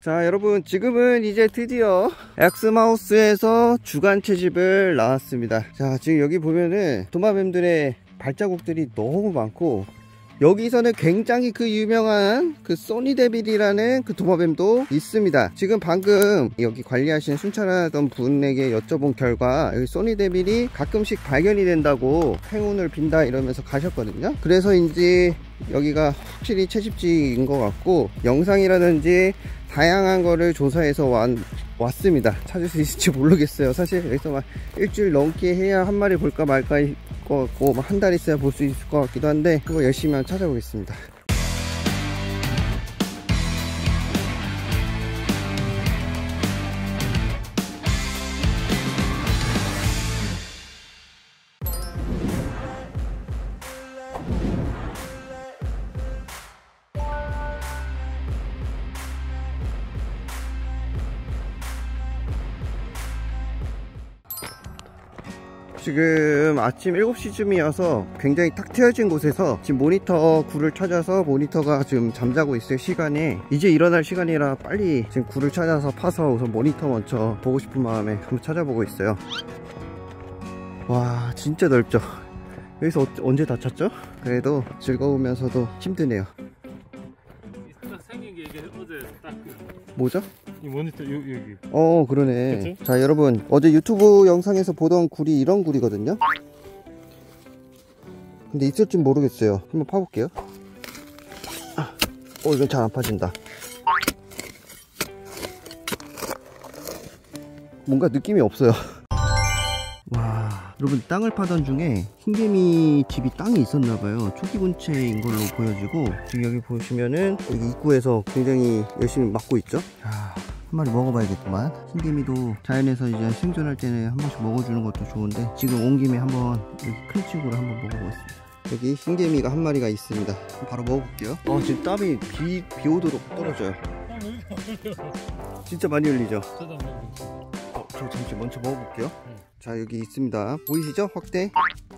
자, 여러분, 지금은 이제 드디어 엑스마우스에서 주간 채집을 나왔습니다. 자, 지금 여기 보면은 도마뱀들의 발자국들이 너무 많고, 여기서는 굉장히 그 유명한 그 소니데빌이라는 그 도마뱀도 있습니다. 지금 방금 여기 관리하시는 순찰하던 분에게 여쭤본 결과 여기 소니데빌이 가끔씩 발견이 된다고 행운을 빈다 이러면서 가셨거든요. 그래서인지 여기가 확실히 채집지인 것 같고, 영상이라든지 다양한 거를 조사해서 왔습니다. 찾을 수 있을지 모르겠어요. 사실 여기서 막 일주일 넘게 해야 한 마리 볼까 말까 할 것 같고, 한 달 있어야 볼 수 있을 것 같기도 한데, 그거 열심히 한번 찾아보겠습니다. 지금 아침 7시쯤이어서 굉장히 탁 트여진 곳에서 지금 모니터 굴을 찾아서, 모니터가 지금 잠자고 있을 시간에 이제 일어날 시간이라 빨리 지금 굴을 찾아서 파서 우선 모니터 먼저 보고 싶은 마음에 한번 찾아보고 있어요. 와, 진짜 넓죠? 여기서 언제 다 찾죠? 그래도 즐거우면서도 힘드네요. 생긴 게 이게 어제 딱 뭐죠? 이 모니터 여기. 그러네. 그치? 자, 여러분, 어제 유튜브 영상에서 보던 굴이 이런 굴이거든요. 근데 있을지 모르겠어요. 한번 파볼게요. 이건 잘 안 파진다. 뭔가 느낌이 없어요. 와, 여러분, 땅을 파던 중에 흰개미 집이 땅이 있었나봐요. 초기 분체인 걸로 보여지고, 지금 여기 보시면은 여기 입구에서 굉장히 열심히 막고 있죠. 한 마리 먹어봐야겠구만. 흰개미도 자연에서 이제 생존할 때는 한 번씩 먹어주는 것도 좋은데, 지금 온 김에 한번 여기 큰 친구를 한번 먹어보겠습니다. 여기 흰개미가 한 마리가 있습니다. 바로 먹어볼게요. 지금 땀이 비 오도록 떨어져요. 진짜 많이 흘리죠? 저 잠시 먼저 먹어볼게요. 자, 여기 있습니다. 보이시죠? 확대.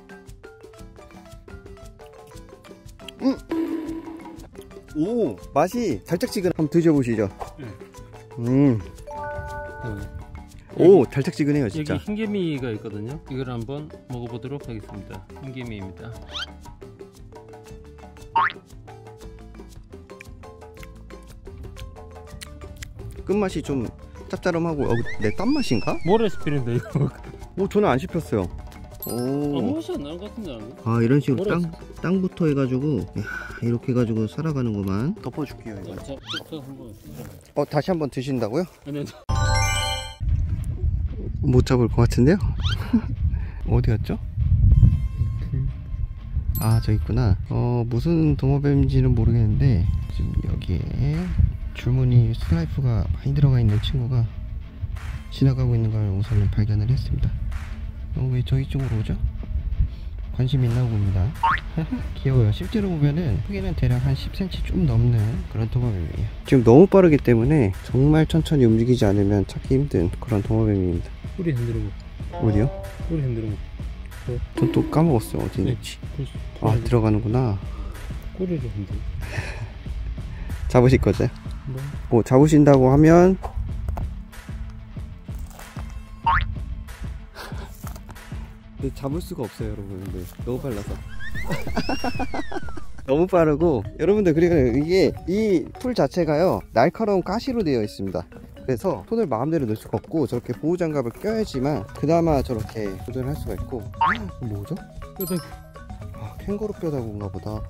오, 맛이 달짝지근. 한번 드셔보시죠. 오, 달짝지근해요 진짜. 여기 흰개미가 있거든요. 이걸 한번 먹어보도록 하겠습니다. 흰개미입니다. 끝맛이 좀 짭짤하고, 내 땀맛인가? 모래 스피인데 이거. 저는 안 씹혔어요. 아무 맛이 안 나는 것 같은데. 이런 식으로 땅부터 해가지고, 이렇게 해가지고 살아가는구만. 덮어줄게요 이거. 다시 한번 드신다고요? 아니요. 못 잡을 것 같은데요? 어디 갔죠? 저 있구나. 무슨 도마뱀인지는 모르겠는데, 지금 여기에 줄무늬 스트라이프가 많이 들어가 있는 친구가 지나가고 있는 걸 우선은 발견을 했습니다. 왜 저희 쪽으로 오죠? 관심 있나 봅니다. 귀여워요. 실제로 보면은 크기는 대략 한 10cm 좀 넘는 그런 도마뱀이에요. 지금 너무 빠르기 때문에 정말 천천히 움직이지 않으면 찾기 힘든 그런 도마뱀입니다. 꼬리 흔들고. 어디요? 꼬리 흔들고. 전 또 까먹었어요. 어디 있는지. 들어가는구나. 꼬리를 흔들고. 잡으실 거죠? 뭐 잡으신다고 하면 근데 잡을 수가 없어요, 여러분. 근데 너무 빨라서. 너무 빠르고, 여러분들, 그리고 이게 이 풀 자체가요 날카로운 가시로 되어 있습니다. 그래서 손을 마음대로 넣을 수가 없고, 저렇게 보호장갑을 껴야지만 그나마 저렇게 조절할 수가 있고. 뭐죠? 뼈다귀. 캥거루 뼈다귀인가 보다.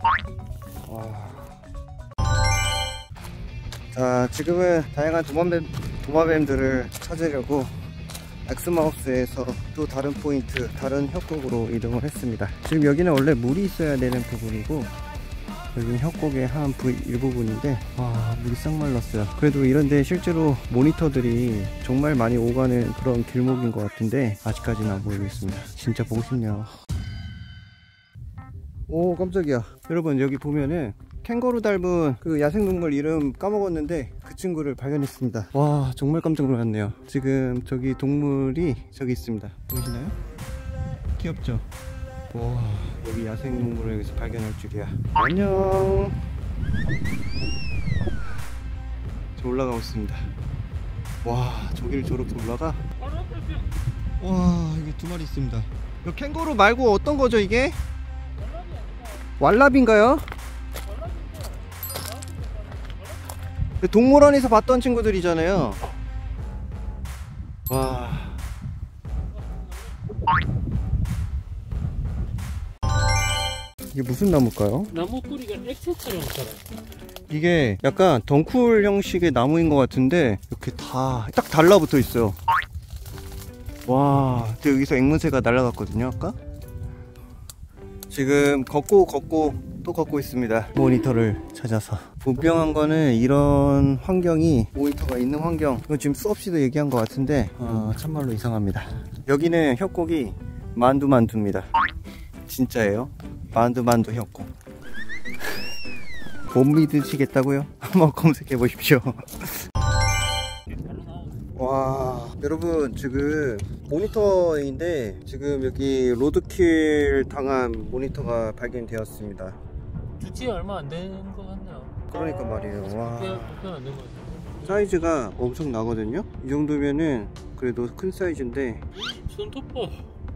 자, 지금은 다양한 도마뱀들을 찾으려고 엑스마우스에서 또 다른 포인트, 다른 협곡으로 이동을 했습니다. 지금 여기는 원래 물이 있어야 되는 부분이고, 여기는 협곡의 한 일부분인데, 물이 싹 말랐어요. 그래도 이런데 실제로 모니터들이 정말 많이 오가는 그런 길목인 것 같은데, 아직까지는 안 보이고 있습니다. 진짜 보고 싶네요. 오, 깜짝이야. 여러분, 여기 보면은 캥거루 닮은 그 야생동물 이름 까먹었는데 그 친구를 발견했습니다. 와, 정말 깜짝 놀랐네요. 지금 저기 동물이 저기 있습니다. 보이시나요? 귀엽죠? 와, 여기 야생동물을 여기서 발견할 줄이야. 안녕. 저 올라가고 있습니다. 와, 저기를 저렇게 올라가? 와, 이게 두 마리 있습니다. 이 캥거루 말고 어떤 거죠 이게? 왈라비인가요? 동물원에서 봤던 친구들이잖아요. 와. 이게 무슨 나무일까요? 나무 뿌리가 액체처럼 자라. 이게 약간 덩쿨 형식의 나무인 것 같은데 이렇게 다 딱 달라붙어 있어요. 와, 근데 여기서 앵무새가 날아갔거든요 아까. 지금 걷고 또 걷고 있습니다. 모니터를 찾아서. 분명한 거는 이런 환경이, 모니터가 있는 환경, 이거 지금 수없이도 얘기한 것 같은데 참말로 이상합니다. 여기는 협곡이 만두입니다. 진짜예요. 만두 협곡. 못 믿으시겠다고요? 한번 검색해 보십시오. 와, 여러분 지금 모니터인데 지금 여기 로드킬 당한 모니터가 발견되었습니다. 주치 얼마 안 되는 것 같네요. 그러니까 말이에요. 와, 안 된 것 같아요. 사이즈가 엄청 나거든요. 이 정도면은 그래도 큰 사이즈인데. 손톱 봐.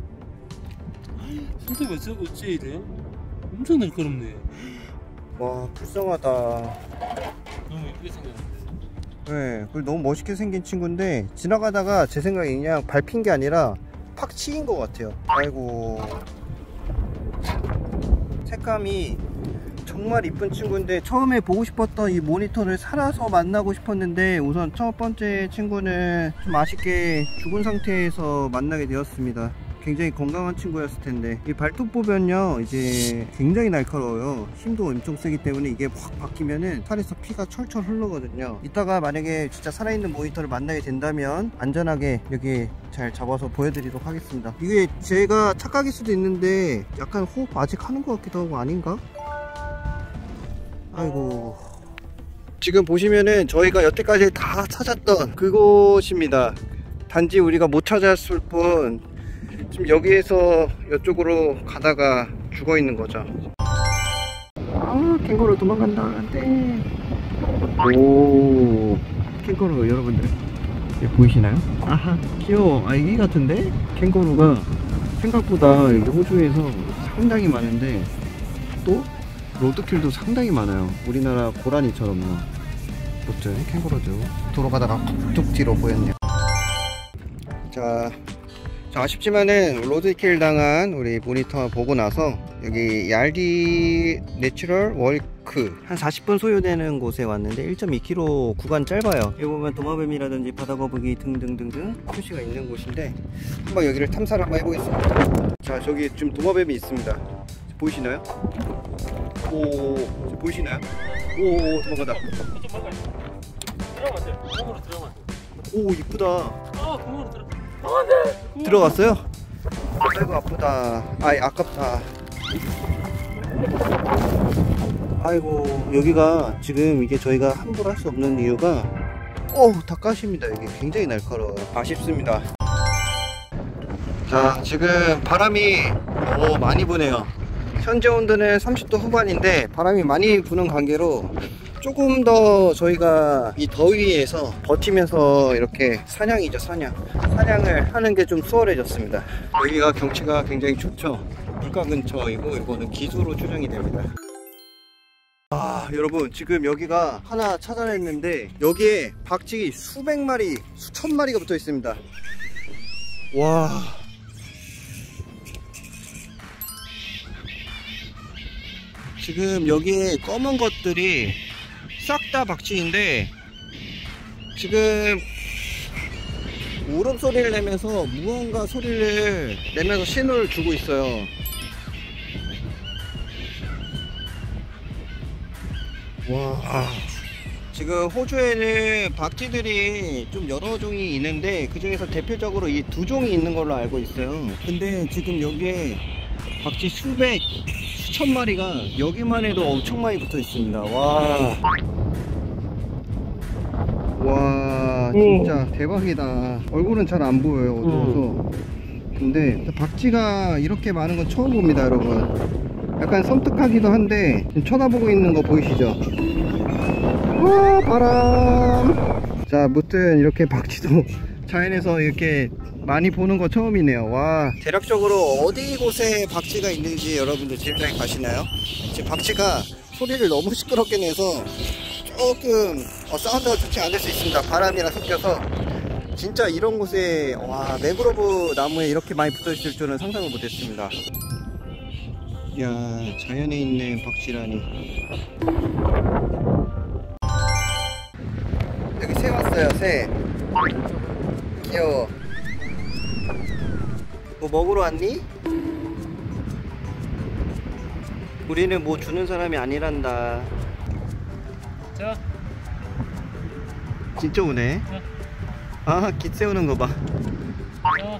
손톱 어째 이래요? 엄청 날카롭네. 와, 불쌍하다. 너무 예쁘게 생겼는데. 네, 그리고 너무 멋있게 생긴 친구인데 지나가다가 제 생각에 그냥 밟힌 게 아니라 팍 치인 것 같아요. 아이고. 색감이 정말 이쁜 친구인데 처음에 보고 싶었던 이 모니터를 살아서 만나고 싶었는데 우선 첫 번째 친구는 좀 아쉽게 죽은 상태에서 만나게 되었습니다. 굉장히 건강한 친구였을 텐데 이 발톱 보면요 이제 굉장히 날카로워요. 힘도 엄청 세기 때문에 이게 확 박히면은 살에서 피가 철철 흐르거든요. 이따가 만약에 진짜 살아있는 모니터를 만나게 된다면 안전하게 여기 잘 잡아서 보여드리도록 하겠습니다. 이게 제가 착각일 수도 있는데 약간 호흡 아직 하는 것 같기도 하고 아닌가? 아이고. 지금 보시면은 저희가 여태까지 다 찾았던 그곳입니다. 단지 우리가 못 찾았을 뿐 지금 여기에서 이쪽으로 가다가 죽어 있는 거죠. 아, 캥거루 도망간다. 안돼. 오, 캥거루 여러분들 보이시나요? 아하, 귀여워. 아, 애기 같은데? 캥거루가 생각보다 여기 호주에서 상당히 많은데 또 로드킬도 상당히 많아요. 우리나라 고라니처럼요. 무튼 캥거루도 도로 가다가 툭 뒤로 보였네요. 자, 아쉽지만은 로드킬 당한 우리 모니터 보고 나서 여기 얄디 내추럴 월크 한 40분 소요되는 곳에 왔는데 1.2km 구간 짧아요. 여기 보면 도마뱀이라든지 바다거북이 등등등등 표시가 있는 곳인데 한번 여기를 탐사를 한번 해보겠습니다. 자, 저기 지금 도마뱀이 있습니다. 보이시나요? 오, 보이시나요? 오, 도망가다. 들어가면 안 돼. 구멍으로 들어가면 안 돼. 오, 이쁘다. 아, 구멍으로 들어. 들어갔어요? 아이고 아프다. 아이 아깝다. 아이고, 여기가 지금 이게 저희가 함부로 할 수 없는 이유가 닭가시입니다. 여기 굉장히 날카로워요. 아쉽습니다. 자, 지금 바람이 많이 부네요. 현재 온도는 30도 후반인데 바람이 많이 부는 관계로 조금 더 저희가 이 더위에서 버티면서 이렇게 사냥을 하는 게 좀 수월해졌습니다. 여기가 경치가 굉장히 좋죠. 물가 근처이고 이거는 기수로 추정이 됩니다. 아, 여러분 지금 여기가 하나 찾아냈는데 여기에 박쥐 수백 마리, 수천 마리가 붙어 있습니다. 와, 지금 여기에 검은 것들이 싹 다 박쥐인데 지금 울음소리를 내면서 무언가 소리를 내면서 신호를 주고 있어요. 와, 지금 호주에는 박쥐들이 좀 여러 종이 있는데 그 중에서 대표적으로 이 두 종이 있는 걸로 알고 있어요. 근데 지금 여기에 박쥐 수천 마리가 여기만 해도 엄청 많이 붙어 있습니다. 와, 진짜 대박이다. 얼굴은 잘 안 보여요, 어두워서. 근데 박쥐가 이렇게 많은 건 처음 봅니다, 여러분. 약간 섬뜩하기도 한데 지금 쳐다보고 있는 거 보이시죠? 와, 바람. 자, 무튼 이렇게 박쥐도 자연에서 이렇게 많이 보는 거 처음이네요. 와, 대략적으로 어디 곳에 박쥐가 있는지 여러분들 지금까지 가시나요? 지금 박쥐가 소리를 너무 시끄럽게 내서 조금 사운드가 좋지 않을 수 있습니다. 바람이랑 섞여서. 진짜 이런 곳에, 와, 매그로브 나무에 이렇게 많이 붙어 있을 줄은 상상을 못했습니다. 이야, 자연에 있는 박쥐라니. 여기 새 왔어요. 새 귀여워. 뭐 먹으러 왔니? 우리는 뭐 주는 사람이 아니란다. 자, 진짜 오네. 아, 깃 세우는 거 봐. 자,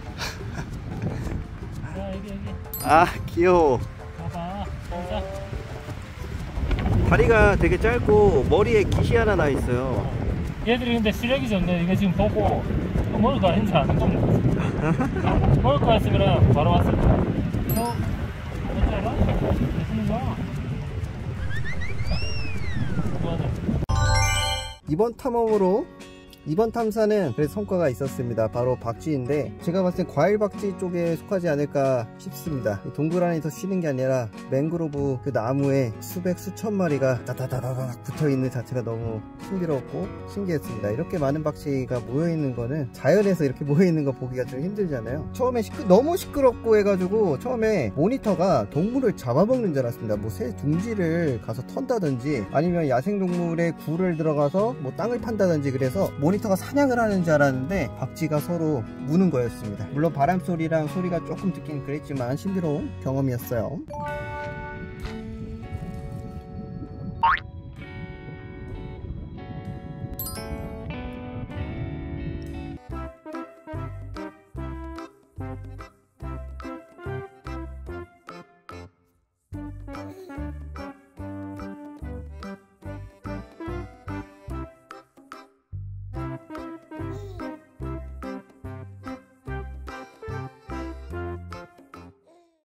여기. 아, 귀여워. 봐봐. 자. 다리가 되게 짧고 머리에 깃이 하나 나 있어요. 얘들이 근데 시력이 좋네. 이거 지금 보고 이거 먹을 거 아닌지 아는 겁니다. 먹을 거 했으면 바로 왔을 거야. 어떻게 알아? 무슨 거야? 이번 탐험으로 이번 탐사는 그래서 성과가 있었습니다. 바로 박쥐인데 제가 봤을 때 과일 박쥐 쪽에 속하지 않을까 싶습니다. 동굴 안에서 쉬는 게 아니라 맹그로브 그 나무에 수백 수천 마리가 다다다다닥 붙어있는 자체가 너무 신비롭고 신기했습니다. 이렇게 많은 박쥐가 모여있는 거는 자연에서 이렇게 모여있는 거 보기가 좀 힘들잖아요. 처음에 너무 시끄럽고 해가지고 처음에 모니터가 동물을 잡아먹는 줄 알았습니다. 뭐 새 둥지를 가서 턴다든지 아니면 야생동물의 굴을 들어가서 뭐 땅을 판다든지 그래서 모니터가 사냥을 하는 줄 알았는데 박쥐가 서로 무는 거였습니다. 물론 바람소리랑 소리가 조금 듣긴 그랬지만 신비로운 경험이었어요.